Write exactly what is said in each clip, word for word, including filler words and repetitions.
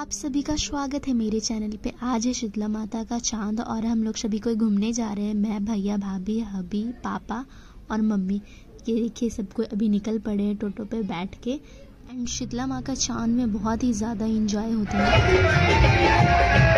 आप सभी का स्वागत है मेरे चैनल पे। आज है शीतला माता का चांद और हम लोग सभी कोई घूमने जा रहे हैं। मैं, भैया, भाभी, हबी, पापा और मम्मी। ये देखिए सब कोई अभी निकल पड़े हैं टोटो पे बैठ के। एंड शीतला माँ का चांद में बहुत ही ज़्यादा इंजॉय होता है।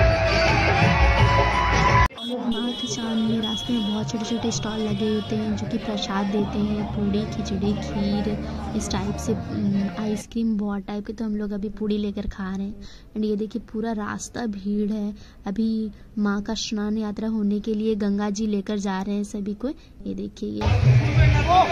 माँ के चांद में रास्ते में बहुत छोटे छोटे स्टॉल लगे होते हैं जो कि प्रसाद देते हैं, पूड़ी, खिचड़ी, खीर, इस टाइप से आइसक्रीम बहुत टाइप के। तो हम लोग अभी पूड़ी लेकर खा रहे हैं। एंड ये देखिए पूरा रास्ता भीड़ है। अभी माँ का स्नान यात्रा होने के लिए गंगा जी लेकर जा रहे हैं सभी को। ये देखिए ये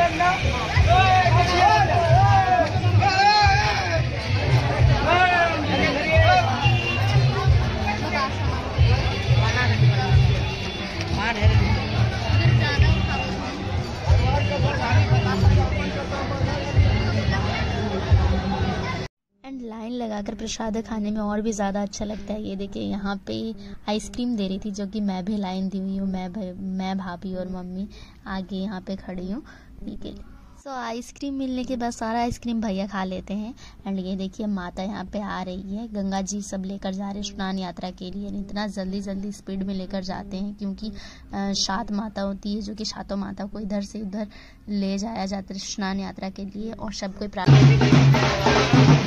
एंड लाइन लगाकर प्रसाद खाने में और भी ज़्यादा अच्छा लगता है। ये देखिए यहाँ पे आइसक्रीम दे रही थी जो कि मैं भी लाइन दी हुई हूँ। मैं मैं भाभी और मम्मी आगे यहाँ पे खड़ी हूँ। ठीक है, सो आइसक्रीम मिलने के बाद सारा आइसक्रीम भैया खा लेते हैं। एंड ये देखिए माता यहाँ पे आ रही है। गंगा जी सब लेकर जा रहे हैं स्नान यात्रा के लिए। इतना जल्दी जल्दी स्पीड में लेकर जाते हैं क्योंकि सात माता होती है जो कि सातों माता को इधर से उधर ले जाया जाता है स्नान यात्रा के लिए। और सबको प्रार्थना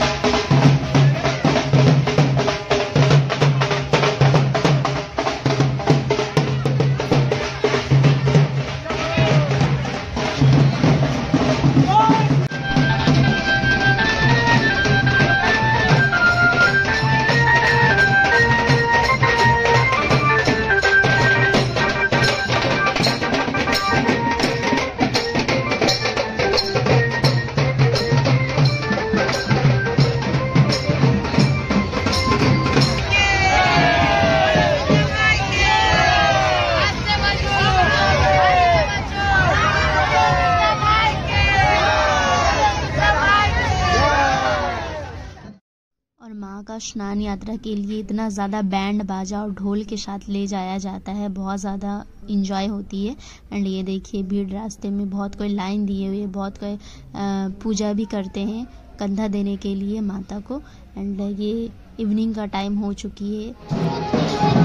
और माँ का स्नान यात्रा के लिए इतना ज़्यादा बैंड बाजा और ढोल के साथ ले जाया जाता है। बहुत ज़्यादा इंजॉय होती है। एंड ये देखिए भीड़ रास्ते में बहुत कोई लाइन दिए हुए, बहुत कोई पूजा भी करते हैं कंधा देने के लिए माता को। एंड ये इवनिंग का टाइम हो चुकी है।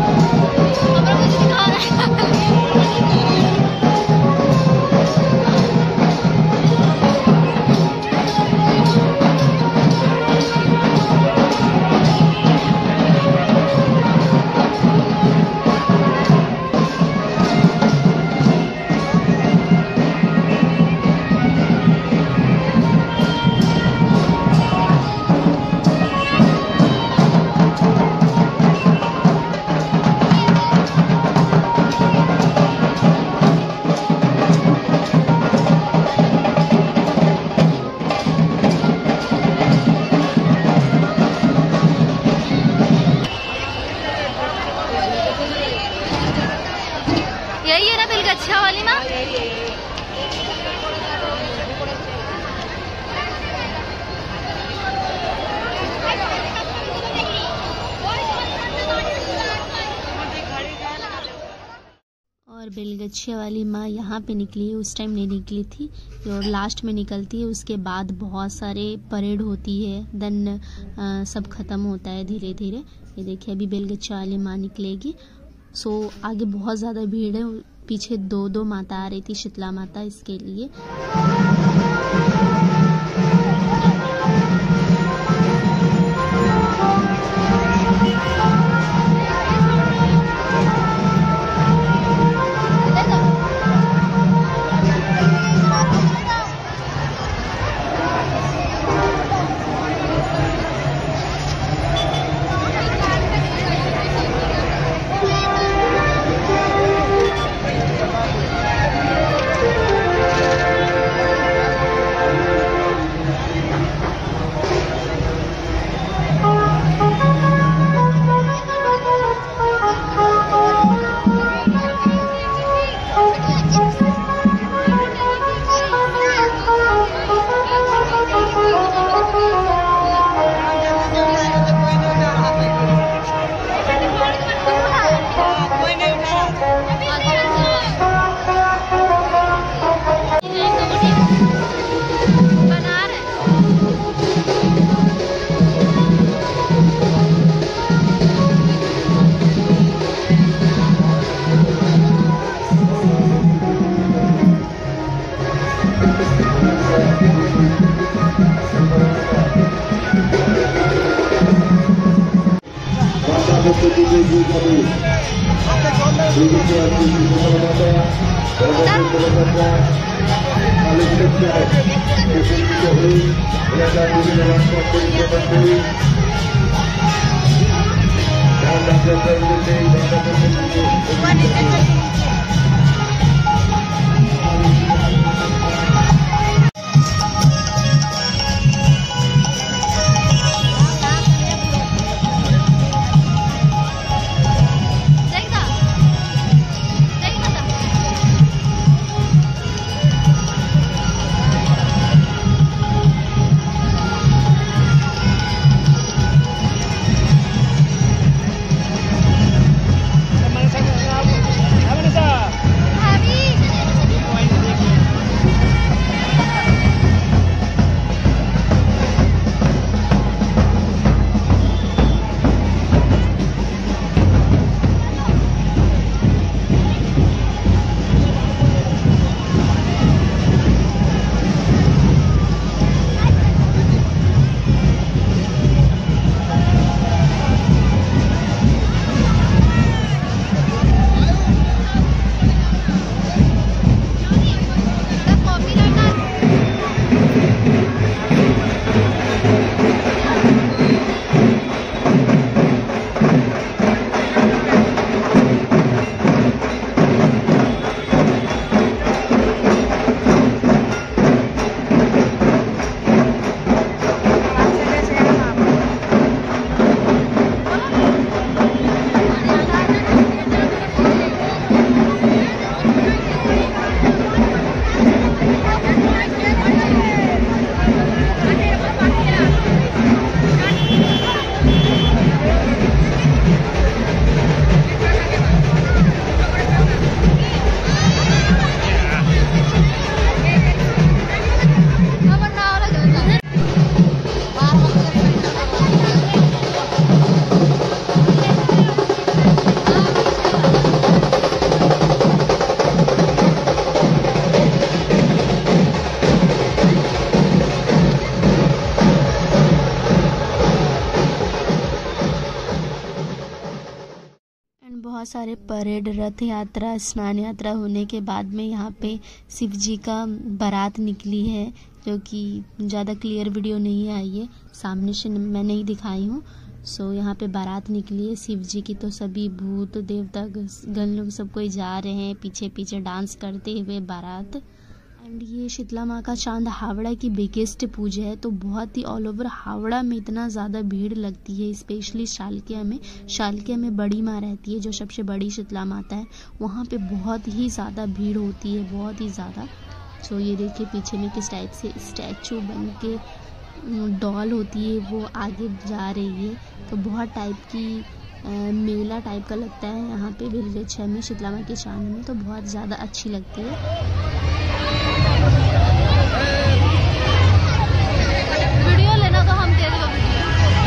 यही है ना बिलगच्छा वाली माँ? और बेलगछिया वाली माँ यहाँ पे निकली है, उस टाइम नहीं निकली थी और लास्ट में निकलती है। उसके बाद बहुत सारे परेड होती है, देन सब खत्म होता है धीरे धीरे। ये देखिए अभी बेलगछिया वाली माँ निकलेगी। सो आगे बहुत ज़्यादा भीड़ है। पीछे दो दो माता आ रही थी शीतला माता इसके लिए। बहुत सारे परेड, रथ यात्रा, स्नान यात्रा होने के बाद में यहाँ पे शिव जी का बारात निकली है, जो कि ज़्यादा क्लियर वीडियो नहीं आई है, सामने से मैं नहीं दिखाई हूँ। सो यहाँ पे बारात निकली है शिव जी की, तो सभी भूत देवता गण लोग सब कोई जा रहे हैं पीछे पीछे डांस करते हुए बारात। एंड ये शीतला माँ का चांद हावड़ा की बिगेस्ट पूजा है, तो बहुत ही ऑल ओवर हावड़ा में इतना ज़्यादा भीड़ लगती है, स्पेशली शालकिया में। शालकिया में बड़ी माँ रहती है जो सबसे बड़ी शीतला माता है, वहाँ पे बहुत ही ज़्यादा भीड़ होती है, बहुत ही ज़्यादा। सो ये देखिए पीछे में किस टाइप से स्टैचू बन के डॉल होती है वो आगे जा रही है, तो बहुत टाइप की आ, मेला टाइप का लगता है यहाँ पे बिलगछिया में शीतला माँ के चांद में, तो बहुत ज़्यादा अच्छी लगती है। वीडियो लेना तो हम दे दो वीडियो।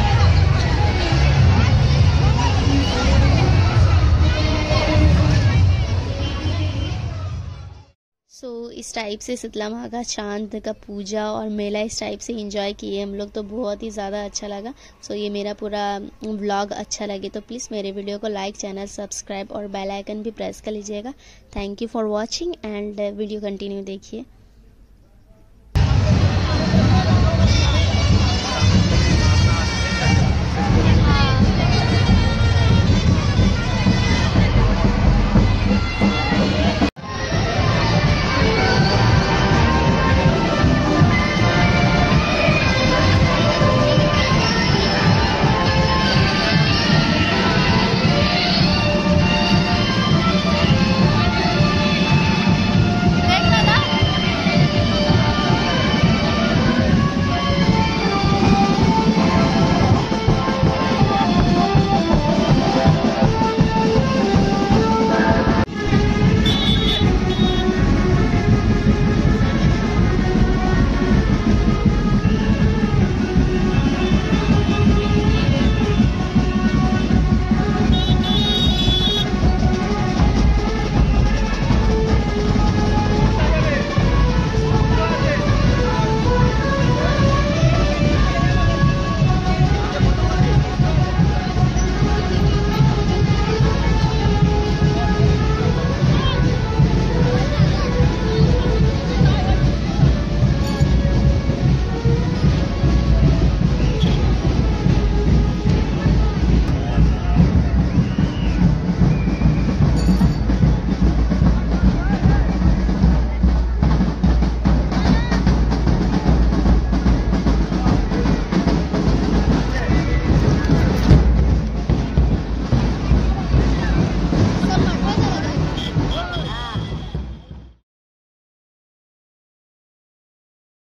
सो so, इस टाइप से शीतला माँ का चांद का पूजा और मेला इस टाइप से एंजॉय किए हम लोग, तो बहुत ही ज़्यादा अच्छा लगा। सो so, ये मेरा पूरा व्लॉग अच्छा लगे तो प्लीज़ मेरे वीडियो को लाइक, चैनल सब्सक्राइब और बेल आइकन भी प्रेस कर लीजिएगा। Thank you for watching and video continue देखिए।